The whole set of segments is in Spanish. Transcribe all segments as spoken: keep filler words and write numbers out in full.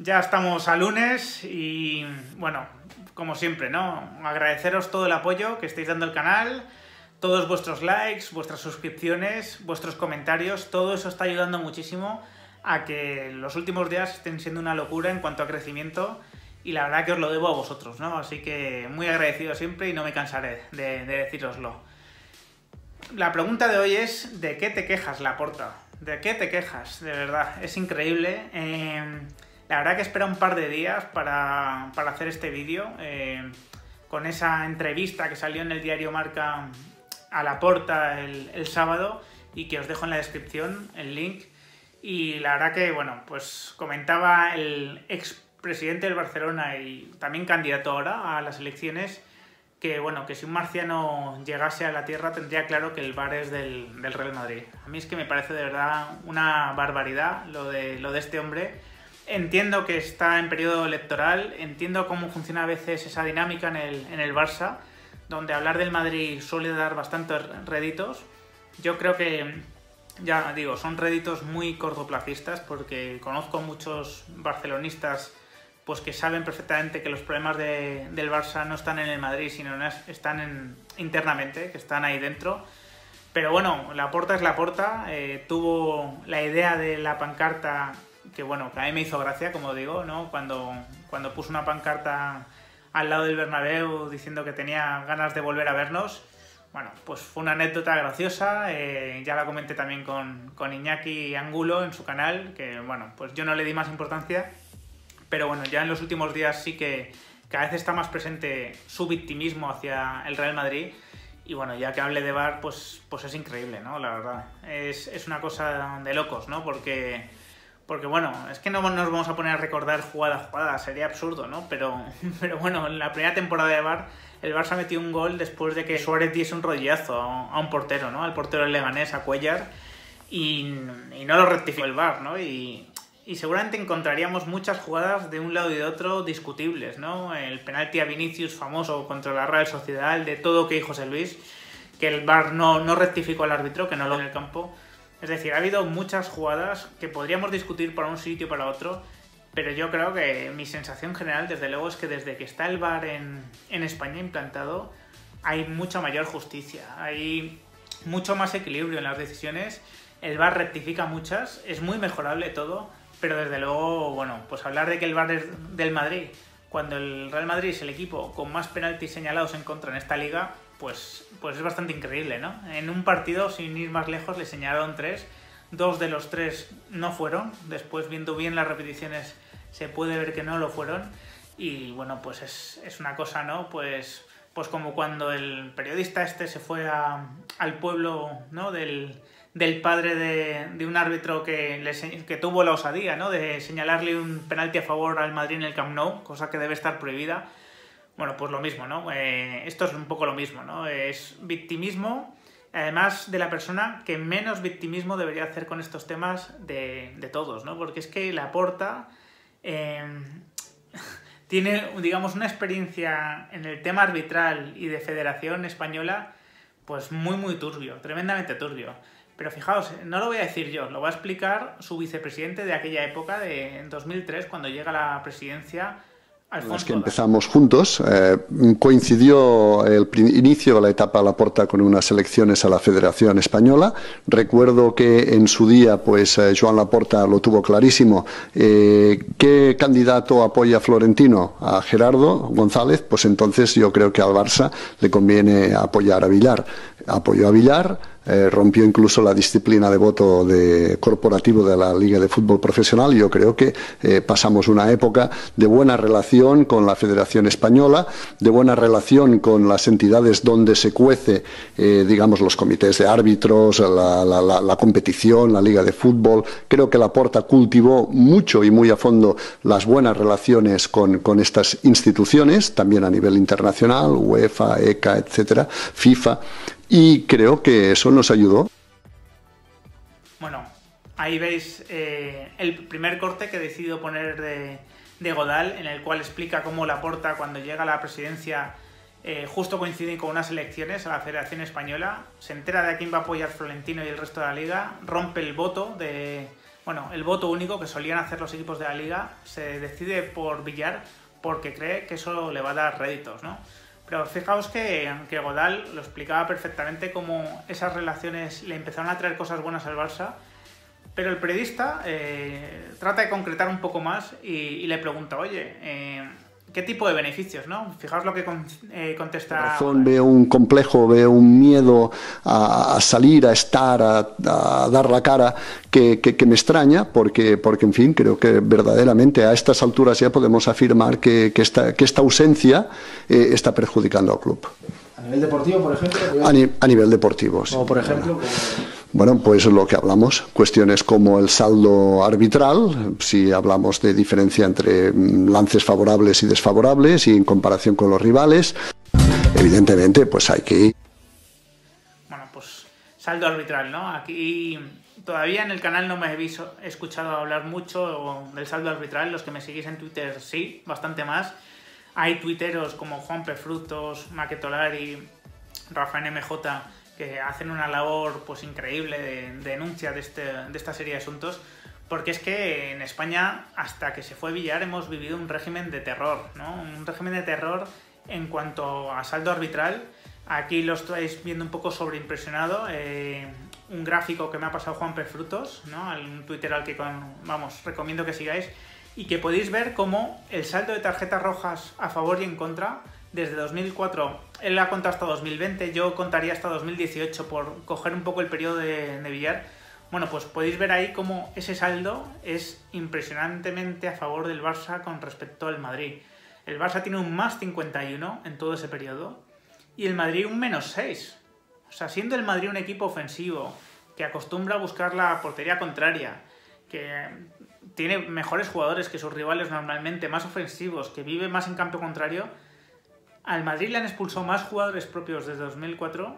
Ya estamos a lunes y, bueno, como siempre, ¿no? Agradeceros todo el apoyo que estáis dando al canal, todos vuestros likes, vuestras suscripciones, vuestros comentarios, todo eso está ayudando muchísimo a que los últimos días estén siendo una locura en cuanto a crecimiento y la verdad que os lo debo a vosotros, ¿no? Así que muy agradecido siempre y no me cansaré de, de decíroslo. La pregunta de hoy es, ¿de qué te quejas, Laporta? ¿De qué te quejas? De verdad, es increíble. Eh, la verdad que espera un par de días para, para hacer este vídeo, eh, con esa entrevista que salió en el diario Marca a Laporta el, el sábado y que os dejo en la descripción el link. Y la verdad que, bueno, pues comentaba el expresidente del Barcelona y también candidato ahora a las elecciones que, bueno, que si un marciano llegase a la Tierra tendría claro que el V A R es del, del Real Madrid. A mí es que me parece de verdad una barbaridad lo de, lo de este hombre. Entiendo que está en periodo electoral, entiendo cómo funciona a veces esa dinámica en el, en el Barça, donde hablar del Madrid suele dar bastantes réditos. Yo creo que, ya digo, son réditos muy cortoplacistas porque conozco muchos barcelonistas pues que saben perfectamente que los problemas de, del Barça no están en el Madrid, sino están en, internamente, que están ahí dentro. Pero bueno, Laporta es Laporta, eh, tuvo la idea de la pancarta, que bueno, que a mí me hizo gracia, como digo, ¿no? Cuando, cuando puso una pancarta al lado del Bernabéu diciendo que tenía ganas de volver a vernos. Bueno, pues fue una anécdota graciosa, eh, ya la comenté también con, con Iñaki Angulo en su canal, que bueno, pues yo no le di más importancia. Pero bueno, ya en los últimos días sí que cada vez está más presente su victimismo hacia el Real Madrid. Y bueno, ya que hable de V A R, pues, pues es increíble, ¿no? La verdad. Es, es una cosa de locos, ¿no? Porque, porque bueno, es que no nos vamos a poner a recordar jugada a jugada, sería absurdo, ¿no? Pero, pero bueno, en la primera temporada de V A R, el Barça metió un gol después de que Suárez diese un rodillazo a, a un portero, ¿no? Al portero del Leganés, a Cuéllar, y, y no lo rectificó el V A R, ¿no? Y... Y seguramente encontraríamos muchas jugadas de un lado y de otro discutibles, ¿no? El penalti a Vinicius famoso contra la Real Sociedad, el de todo que José Luis, que el V A R no, no rectificó al árbitro, que no lo en el campo. Es decir, ha habido muchas jugadas que podríamos discutir para un sitio y para otro, pero yo creo que mi sensación general, desde luego, es que desde que está el V A R en, en España implantado, hay mucha mayor justicia, hay mucho más equilibrio en las decisiones, el V A R rectifica muchas, es muy mejorable todo. Pero desde luego, bueno, pues hablar de que el V A R es del Madrid, cuando el Real Madrid es el equipo con más penaltis señalados en contra en esta liga, pues, pues es bastante increíble, ¿no? En un partido, sin ir más lejos, le señalaron tres, dos de los tres no fueron, después viendo bien las repeticiones se puede ver que no lo fueron, y bueno, pues es, es una cosa, ¿no? Pues, pues como cuando el periodista este se fue a, al pueblo, ¿no? Del... del padre de, de un árbitro que, le, que tuvo la osadía, ¿no? De señalarle un penalti a favor al Madrid en el Camp Nou, cosa que debe estar prohibida. Bueno, pues lo mismo, ¿no? Eh, esto es un poco lo mismo, ¿no? Es victimismo, además de la persona que menos victimismo debería hacer con estos temas de, de todos, ¿no? Porque es que Laporta eh, tiene, digamos, una experiencia en el tema arbitral y de Federación Española, pues muy, muy turbio, tremendamente turbio. Pero fijaos, no lo voy a decir yo, lo va a explicar su vicepresidente de aquella época, de dos mil tres, cuando llega a la presidencia, Alfonso. Las que empezamos juntos, eh, coincidió el inicio de la etapa Laporta con unas elecciones a la Federación Española. Recuerdo que en su día, pues eh, Joan Laporta lo tuvo clarísimo. Eh, ¿Qué candidato apoya a Florentino? A Gerardo González. Pues entonces yo creo que al Barça le conviene apoyar a Villar. Apoyó a Villar. Eh, rompió incluso la disciplina de voto de, corporativo de la Liga de Fútbol Profesional. Yo creo que eh, pasamos una época de buena relación con la Federación Española, de buena relación con las entidades donde se cuece, eh, digamos, los comités de árbitros, la, la, la, la competición, la Liga de Fútbol. Creo que Laporta cultivó mucho y muy a fondo las buenas relaciones con, con estas instituciones, también a nivel internacional, UEFA, E C A, etcétera, FIFA. Y creo que eso nos ayudó. Bueno, ahí veis eh, el primer corte que he decidido poner de, de Godal, en el cual explica cómo Laporta, cuando llega a la presidencia, eh, justo coincide con unas elecciones a la Federación Española, se entera de a quién va a apoyar Florentino y el resto de la Liga, rompe el voto de... bueno, el voto único que solían hacer los equipos de la Liga se decide por Villar porque cree que eso le va a dar réditos, ¿no? Pero fijaos que, que Godal lo explicaba perfectamente cómo esas relaciones le empezaron a traer cosas buenas al Barça, pero el periodista eh, trata de concretar un poco más y, y le pregunta, oye, eh, ¿qué tipo de beneficios, no? Fijaos lo que con, eh, contesta... Razón, veo un complejo, veo un miedo a, a salir, a estar, a, a dar la cara, que, que, que me extraña, porque, porque, en fin, creo que verdaderamente a estas alturas ya podemos afirmar que, que, esta, que esta ausencia eh, está perjudicando al club. ¿A nivel deportivo, por ejemplo? A, ni, a nivel deportivo, sí. O por ejemplo... Como... Bueno, pues lo que hablamos, cuestiones como el saldo arbitral, si hablamos de diferencia entre lances favorables y desfavorables y en comparación con los rivales, evidentemente pues hay que ir. Bueno, pues saldo arbitral, ¿no? Aquí todavía en el canal no me habéis escuchado hablar mucho del saldo arbitral, los que me seguís en Twitter sí, bastante más. Hay tuiteros como Juan P. Frutos, Maquetolari, Rafa N M J, que hacen una labor pues increíble de, de denuncia de, este, de esta serie de asuntos, porque es que en España, hasta que se fue Villar, hemos vivido un régimen de terror, ¿no? Un régimen de terror en cuanto a saldo arbitral. Aquí lo estáis viendo un poco sobreimpresionado, eh, un gráfico que me ha pasado Juan P. Frutos, ¿no? Un Twitter al que, con, vamos, recomiendo que sigáis, y que podéis ver cómo el saldo de tarjetas rojas a favor y en contra desde dos mil cuatro, él ha contado hasta dos mil veinte, yo contaría hasta dos mil dieciocho por coger un poco el periodo de, de Villar. Bueno, pues podéis ver ahí cómo ese saldo es impresionantemente a favor del Barça con respecto al Madrid. El Barça tiene un más cincuenta y uno en todo ese periodo y el Madrid un menos seis. O sea, siendo el Madrid un equipo ofensivo que acostumbra a buscar la portería contraria, que tiene mejores jugadores que sus rivales normalmente, más ofensivos, que vive más en campo contrario, al Madrid le han expulsado más jugadores propios desde dos mil cuatro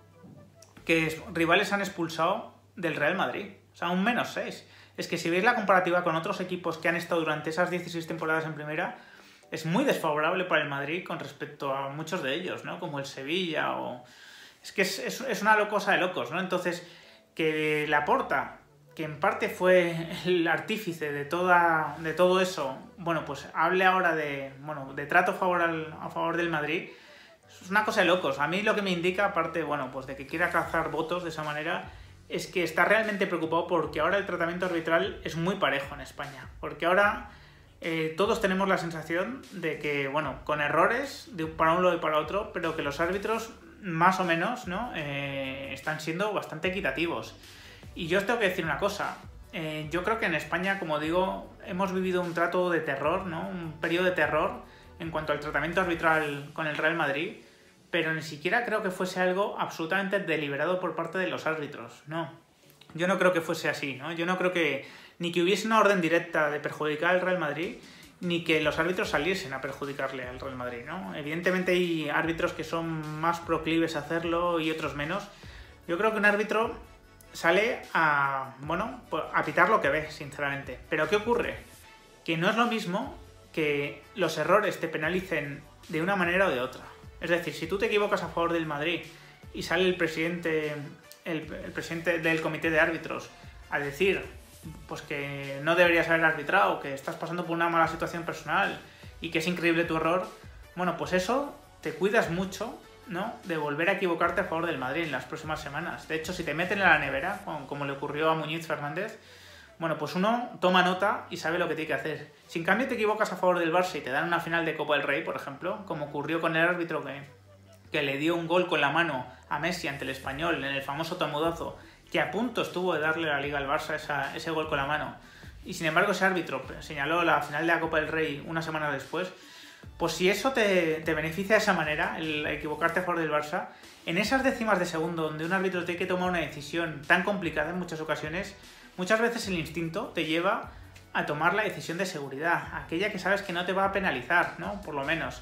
que rivales han expulsado del Real Madrid. O sea, un menos seis. Es que si veis la comparativa con otros equipos que han estado durante esas dieciséis temporadas en primera, es muy desfavorable para el Madrid con respecto a muchos de ellos, ¿no? Como el Sevilla o... Es que es, es, es una cosa de locos, ¿no? Entonces, que Laporta, que en parte fue el artífice de, toda, de todo eso, bueno, pues hable ahora de, bueno, de trato a favor, al, a favor del Madrid, es una cosa de locos. A mí lo que me indica, aparte, bueno, pues de que quiera cazar votos de esa manera, es que está realmente preocupado porque ahora el tratamiento arbitral es muy parejo en España. Porque ahora eh, todos tenemos la sensación de que, bueno, con errores de para un lado y para otro, pero que los árbitros, más o menos, ¿no? Eh, están siendo bastante equitativos. Y yo os tengo que decir una cosa, eh, yo creo que en España, como digo, hemos vivido un trato de terror, ¿no? Un periodo de terror en cuanto al tratamiento arbitral con el Real Madrid, pero ni siquiera creo que fuese algo absolutamente deliberado por parte de los árbitros, no. Yo no creo que fuese así, ¿no? Yo no creo que ni que hubiese una orden directa de perjudicar al Real Madrid, ni que los árbitros saliesen a perjudicarle al Real Madrid, ¿no? Evidentemente hay árbitros que son más proclives a hacerlo y otros menos. Yo creo que un árbitro sale a, bueno, a pitar lo que ve, sinceramente. Pero ¿qué ocurre? Que no es lo mismo que los errores te penalicen de una manera o de otra. Es decir, si tú te equivocas a favor del Madrid y sale el presidente, el, el presidente del comité de árbitros a decir pues que no deberías haber arbitrado, que estás pasando por una mala situación personal y que es increíble tu error, bueno, pues eso te cuidas mucho, ¿no?, de volver a equivocarte a favor del Madrid en las próximas semanas. De hecho, si te meten en la nevera, como le ocurrió a Muñiz Fernández, bueno, pues uno toma nota y sabe lo que tiene que hacer. Si en cambio te equivocas a favor del Barça y te dan una final de Copa del Rey, por ejemplo, como ocurrió con el árbitro que, que le dio un gol con la mano a Messi ante el Español en el famoso tamudazo, que a punto estuvo de darle la liga al Barça esa, ese gol con la mano, y sin embargo ese árbitro señaló la final de la Copa del Rey una semana después, pues si eso te, te beneficia de esa manera, el equivocarte a favor del Barça, en esas décimas de segundo donde un árbitro tiene que tomar una decisión tan complicada en muchas ocasiones, muchas veces el instinto te lleva a tomar la decisión de seguridad, aquella que sabes que no te va a penalizar, ¿no?, por lo menos.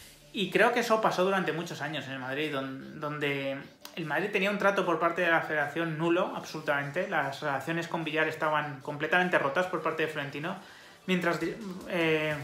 Y creo que eso pasó durante muchos años en el Madrid, donde el Madrid tenía un trato por parte de la Federación nulo, absolutamente. Las relaciones con Villar estaban completamente rotas por parte de Florentino. Mientras eh,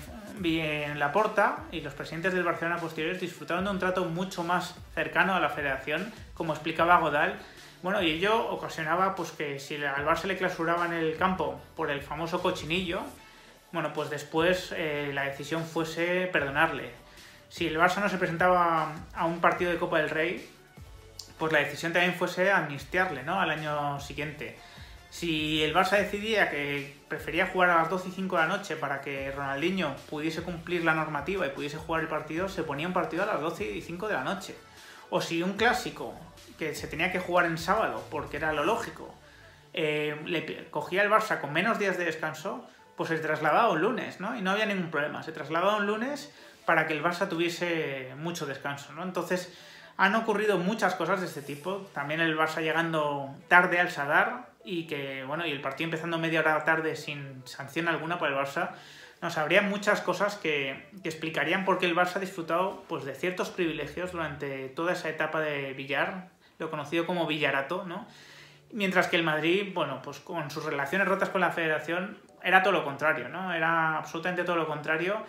Laporta y los presidentes del Barcelona posteriores disfrutaron de un trato mucho más cercano a la federación, como explicaba Godal. Bueno, y ello ocasionaba pues que si al Barça le clausuraba en el campo por el famoso cochinillo, bueno, pues después eh, la decisión fuese perdonarle. Si el Barça no se presentaba a un partido de Copa del Rey, pues la decisión también fuese amnistiarle, ¿no?, al año siguiente. Si el Barça decidía que prefería jugar a las doce y cinco de la noche para que Ronaldinho pudiese cumplir la normativa y pudiese jugar el partido, se ponía un partido a las doce y cinco de la noche. O si un clásico que se tenía que jugar en sábado, porque era lo lógico, eh, le cogía el Barça con menos días de descanso, pues se trasladaba un lunes, ¿no? Y no había ningún problema. Se trasladaba un lunes para que el Barça tuviese mucho descanso, ¿no? Entonces, han ocurrido muchas cosas de este tipo. También el Barça llegando tarde al Sadar y que, bueno, y el partido empezando media hora tarde sin sanción alguna para el Barça. Nos habría muchas cosas que, que explicarían por qué el Barça ha disfrutado pues, de ciertos privilegios durante toda esa etapa de Villar, lo conocido como Villarato, ¿no? Mientras que el Madrid, bueno, pues con sus relaciones rotas con la Federación, era todo lo contrario, ¿no? Era absolutamente todo lo contrario.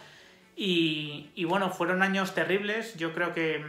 Y, y bueno, fueron años terribles. Yo creo que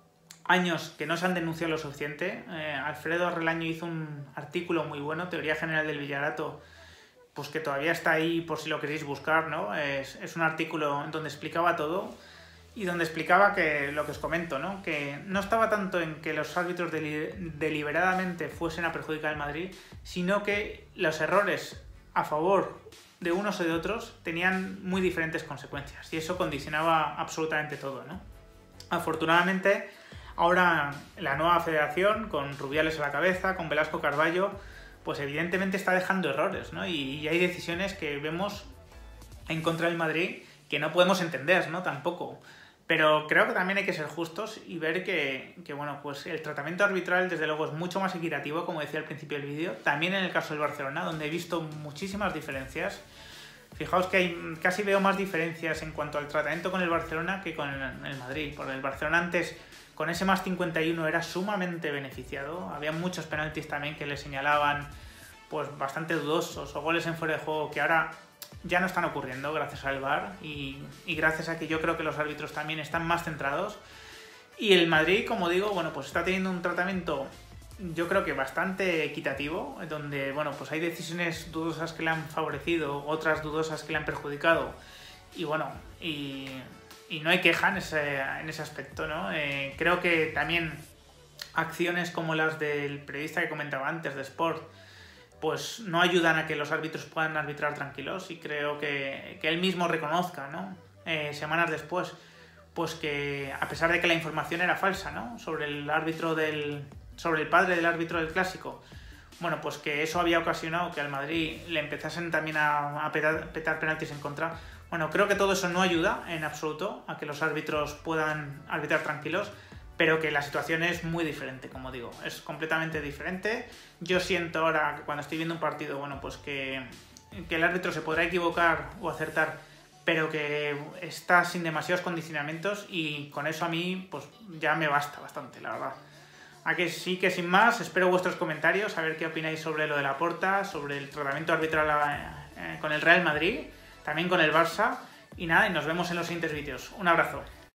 años que no se han denunciado lo suficiente. Eh, Alfredo Relaño hizo un artículo muy bueno, Teoría General del Villarato, pues que todavía está ahí por si lo queréis buscar, ¿no? Es, es un artículo donde explicaba todo y donde explicaba que lo que os comento, ¿no? Que no estaba tanto en que los árbitros deli deliberadamente fuesen a perjudicar al Madrid, sino que los errores a favor de unos o de otros tenían muy diferentes consecuencias y eso condicionaba absolutamente todo, ¿no? Afortunadamente, ahora la nueva federación, con Rubiales a la cabeza, con Velasco Carballo, pues evidentemente está dejando errores, ¿no? Y, y hay decisiones que vemos en contra del Madrid que no podemos entender, ¿no? Tampoco. Pero creo que también hay que ser justos y ver que, que bueno, pues el tratamiento arbitral desde luego es mucho más equitativo, como decía al principio del vídeo. También en el caso del Barcelona, donde he visto muchísimas diferencias. Fijaos que hay, casi veo más diferencias en cuanto al tratamiento con el Barcelona que con el, el Madrid. Porque el Barcelona antes, con ese más cincuenta y uno, era sumamente beneficiado. Había muchos penaltis también que le señalaban pues bastante dudosos o goles en fuera de juego que ahora ya no están ocurriendo gracias al V A R y, y gracias a que yo creo que los árbitros también están más centrados. Y el Madrid, como digo, bueno, pues está teniendo un tratamiento yo creo que bastante equitativo, donde bueno, pues hay decisiones dudosas que le han favorecido, otras dudosas que le han perjudicado y bueno, y, y no hay queja en ese, en ese aspecto, ¿no? Eh, creo que también acciones como las del periodista que comentaba antes de Sport pues no ayudan a que los árbitros puedan arbitrar tranquilos y creo que, que él mismo reconozca, ¿no? Eh, semanas después, pues que a pesar de que la información era falsa, ¿no? Sobre el árbitro del, sobre el padre del árbitro del Clásico, bueno, pues que eso había ocasionado que al Madrid le empezasen también a, a petar, petar penaltis en contra. Bueno, creo que todo eso no ayuda en absoluto a que los árbitros puedan arbitrar tranquilos, pero que la situación es muy diferente, como digo, es completamente diferente. Yo siento ahora que cuando estoy viendo un partido, bueno, pues que, que el árbitro se podrá equivocar o acertar, pero que está sin demasiados condicionamientos y con eso a mí pues ya me basta bastante, la verdad. Aquí sí que sin más, espero vuestros comentarios, a ver qué opináis sobre lo de Laporta, sobre el tratamiento arbitral eh, con el Real Madrid, también con el Barça, y nada, y nos vemos en los siguientes vídeos. Un abrazo.